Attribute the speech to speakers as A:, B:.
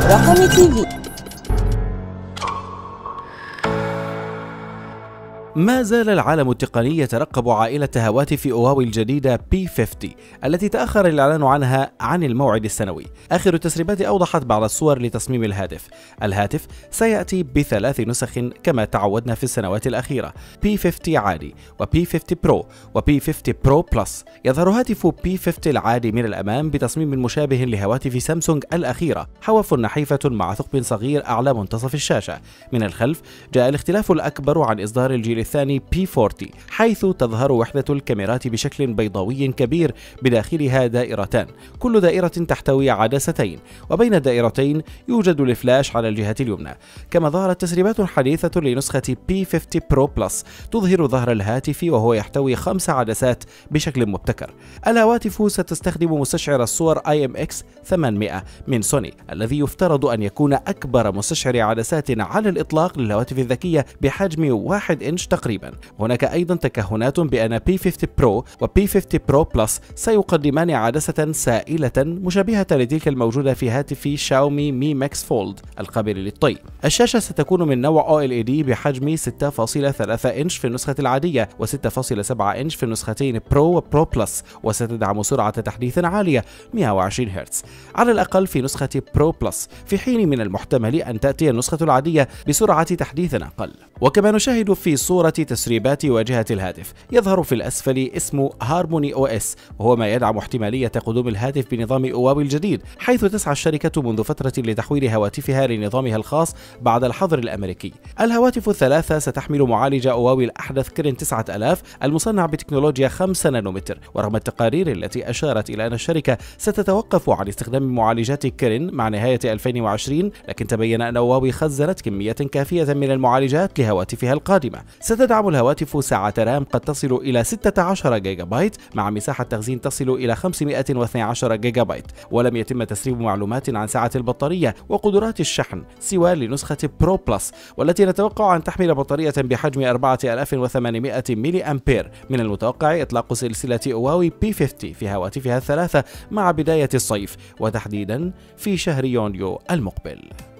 A: رقم تي في.
B: ما زال العالم التقني يترقب عائلة هواتف هواوي الجديدة P50 التي تأخر الإعلان عنها عن الموعد السنوي. آخر التسريبات أوضحت بعض الصور لتصميم الهاتف. الهاتف سيأتي بثلاث نسخ كما تعودنا في السنوات الأخيرة: P50 عادي، وP50 برو، وP50 برو بلس. يظهر هاتف P50 العادي من الأمام بتصميم مشابه لهواتف سامسونج الأخيرة، حواف نحيفة مع ثقب صغير أعلى منتصف الشاشة. من الخلف جاء الاختلاف الأكبر عن إصدار الجيل الثاني P40، حيث تظهر وحدة الكاميرات بشكل بيضاوي كبير بداخلها دائرتان، كل دائرة تحتوي عدستين، وبين الدائرتين يوجد الفلاش على الجهة اليمنى. كما ظهرت تسريبات حديثة لنسخة P50 برو بلس تظهر ظهر الهاتف وهو يحتوي 5 عدسات بشكل مبتكر. الهواتف ستستخدم مستشعر الصور IMX800 من سوني، الذي يفترض أن يكون أكبر مستشعر عدسات على الإطلاق للهواتف الذكية بحجم 1 إنش تقريبا. هناك أيضا تكهنات بأن P50 برو و P50 برو بلس سيقدمان عدسة سائلة مشابهة لتلك الموجودة في هاتف شاومي مي ماكس فولد القابل للطي. الشاشة ستكون من نوع OLED بحجم 6.3 إنش في النسخة العادية و 6.7 إنش في النسختين برو وبرو بلس، وستدعم سرعة تحديث عالية 120 هرتز على الأقل في نسخة برو بلس، في حين من المحتمل أن تأتي النسخة العادية بسرعة تحديث أقل. وكما نشاهد في صورة تسريبات واجهة الهاتف، يظهر في الأسفل اسم هارموني OS، وهو ما يدعم احتمالية قدوم الهاتف بنظام هواوي الجديد، حيث تسعى الشركة منذ فترة لتحويل هواتفها لنظامها الخاص بعد الحظر الأمريكي. الهواتف الثلاثة ستحمل معالج هواوي الأحدث كيرين 9000 المصنع بتكنولوجيا 5 نانومتر، ورغم التقارير التي أشارت إلى أن الشركة ستتوقف عن استخدام معالجات كيرين مع نهاية 2020، لكن تبين أن هواوي خزنت كمية كافية من المعالجات لهواتفها القادمة. ستدعم الهواتف سعة رام قد تصل إلى 16 جيجا بايت مع مساحة تخزين تصل إلى 512 جيجا بايت، ولم يتم تسريب معلومات عن سعة البطارية وقدرات الشحن سوى لنسخة برو بلس، والتي نتوقع أن تحمل بطارية بحجم 4800 ملي أمبير. من المتوقع إطلاق سلسلة هواوي P50 في هواتفها الثلاثة مع بداية الصيف، وتحديدا في شهر يونيو المقبل.